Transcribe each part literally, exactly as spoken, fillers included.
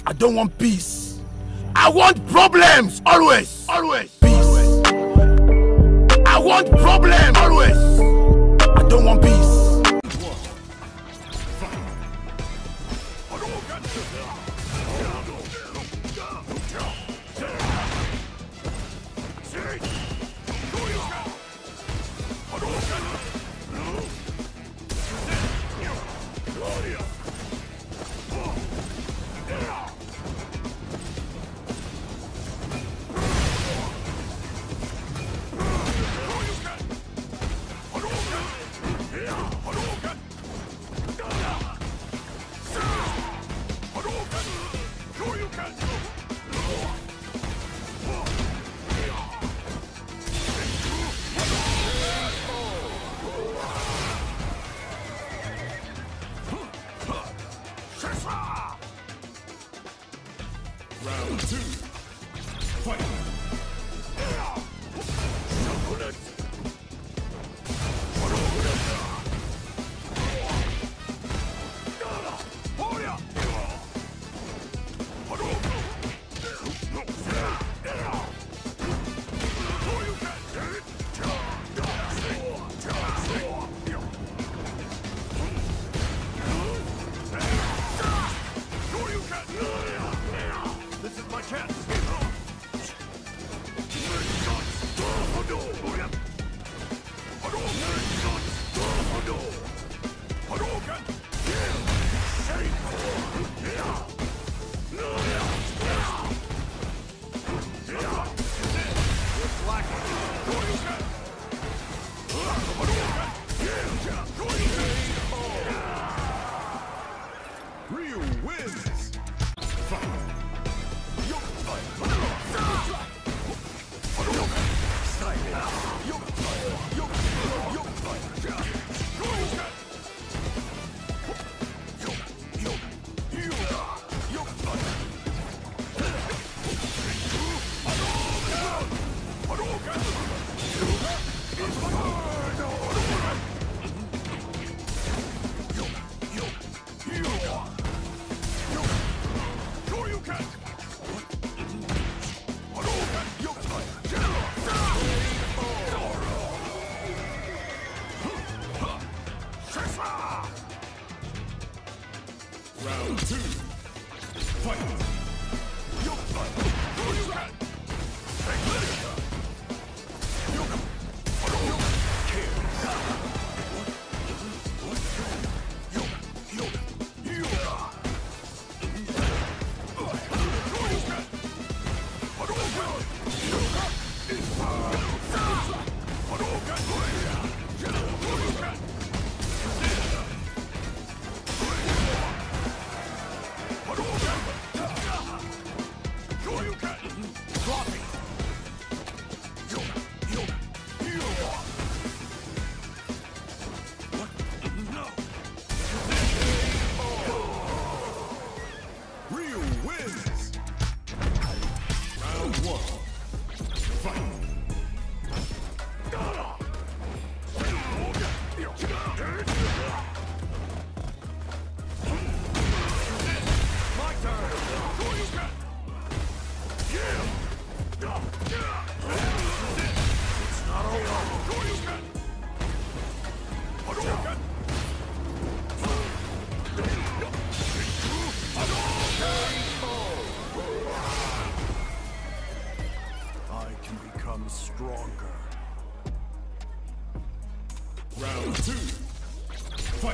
I don't want peace. I want problems, always, always. Peace. I want problems, always. I don't want peace. Round two. Fight. This is my chance. Ryu wins. Fight. Round two. Fight. Ryu wins. Round one. Fight. My turn. It's not over. I can become stronger. Round two. Fight.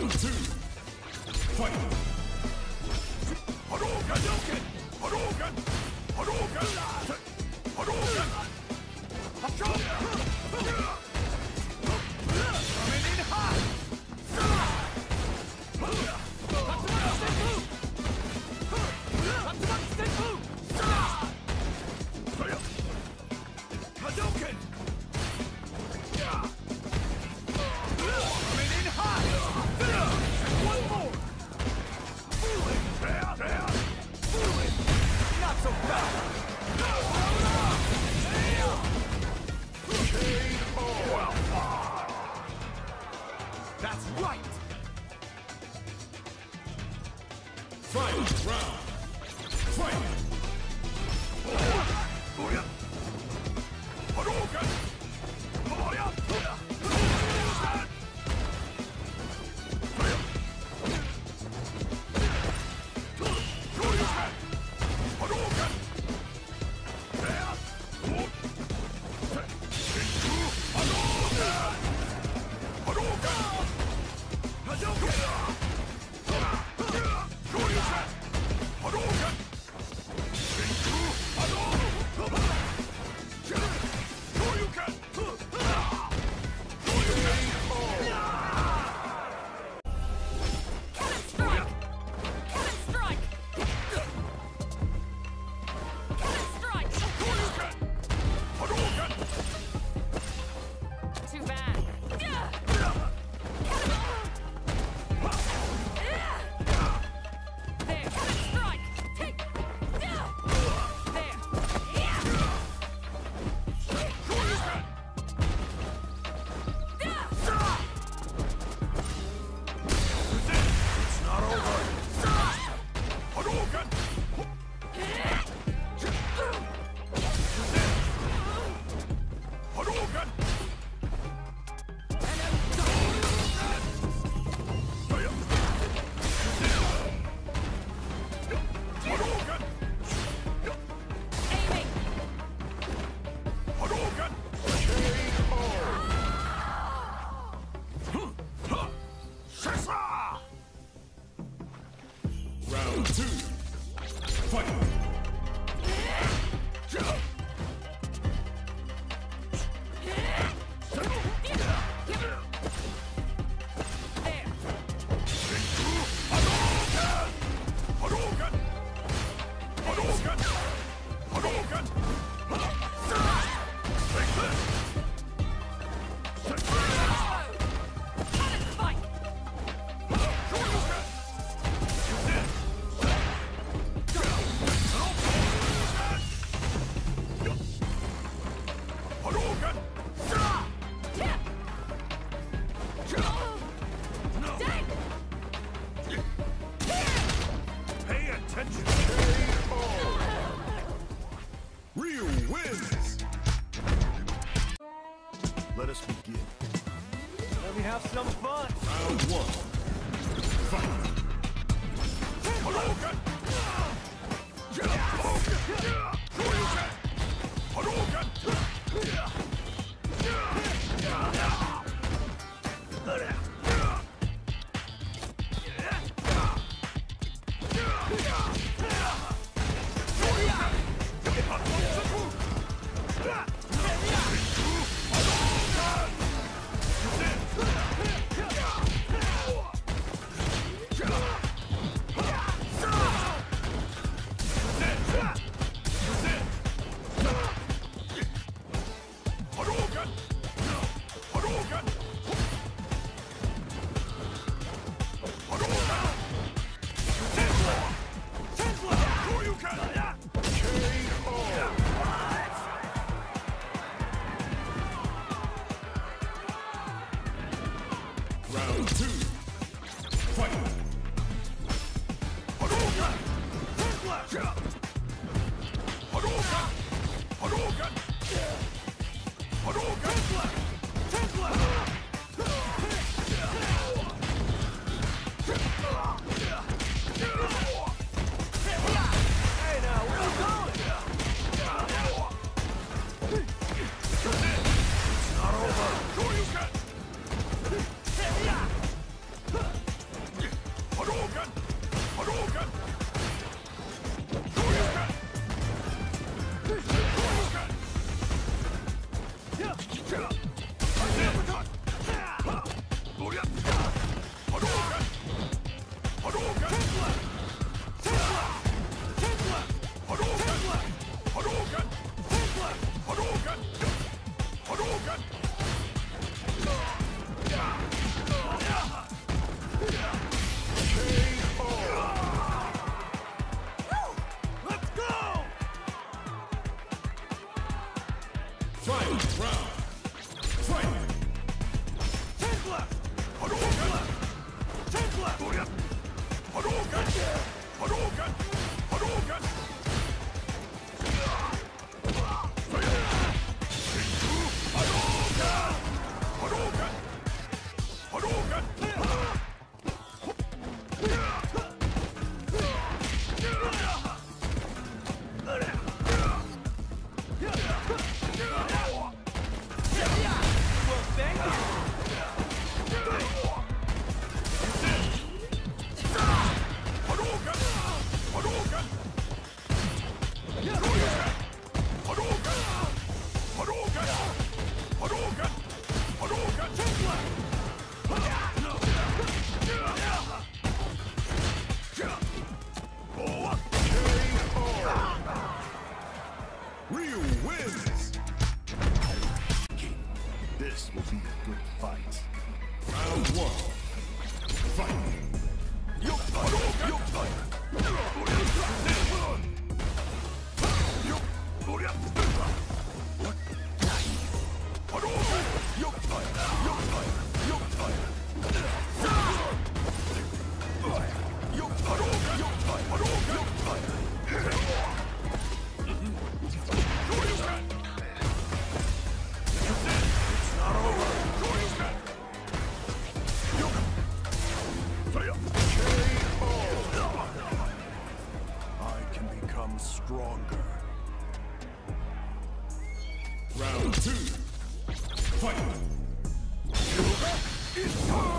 Round two. Fight. Hadouken! Hadouken! Hadouken! Hadouken! Coming in hot! Hadouken! Coming in hot! And one more! Not so fast! Well fought! That's right! Final round. Fight. Hadouken! Too bad. There. Strike. Take. There. It's not over! Hadouken! Hadouken! Hadouken! Aiming. Hadouken! Shasa! Round two. Fight. Hadouken! Hadouken! Hadouken! Take this! Panic spike. Hadouken! Dang. Pay attention! Ryu wins. Let us begin. Let me have some fun. Round one. Fight. Hadouken! Hadouken! Final round. Fight! Ten left! Hadouken! Ten left! Hadouken! Hadouken! Hadouken! Hadouken! Hadouken! Well, thank you. Hadouken! Hadouken! Hadouken! Hadouken! Hadouken! Hadouken! Ten left! Ryu wins! This will be a good fight. Round one. Fight! I can become stronger. Round two. Fight! It's time!